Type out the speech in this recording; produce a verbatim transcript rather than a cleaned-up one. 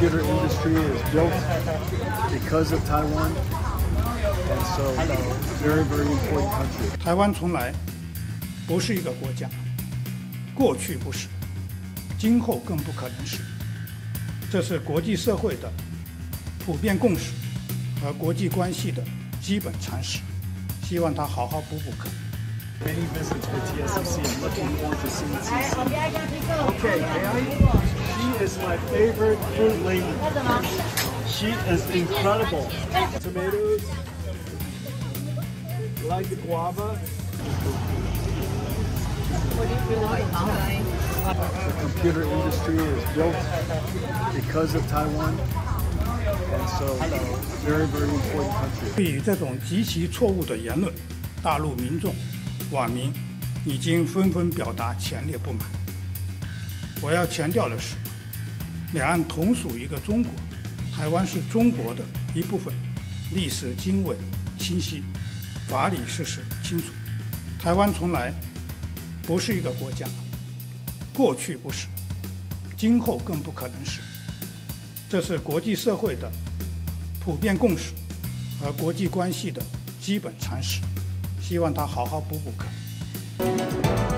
computer industry is built because of Taiwan, and so very, very important country. 台湾从来不是一个国家，过去不是，今后更不可能是。这是国际社会的普遍共识和国际关系的基本常识，希望他好好补补课。 Many visits with T S M C. I'm looking forward to seeing C C. Okay, may I? She is my favorite fruit lady. She is incredible. Tomatoes. Like the guava. The computer industry is built because of Taiwan, and so very, very important country. 对于这种极其错误的言论，大陆民众、网民已经纷纷表达强烈不满。我要强调的是，两岸同属一个中国，台湾是中国的一部分，历史经纬清晰，法理事实清楚。台湾从来不是一个国家，过去不是，今后更不可能是。这是国际社会的普遍共识和国际关系的基本常识，希望他好好补补课。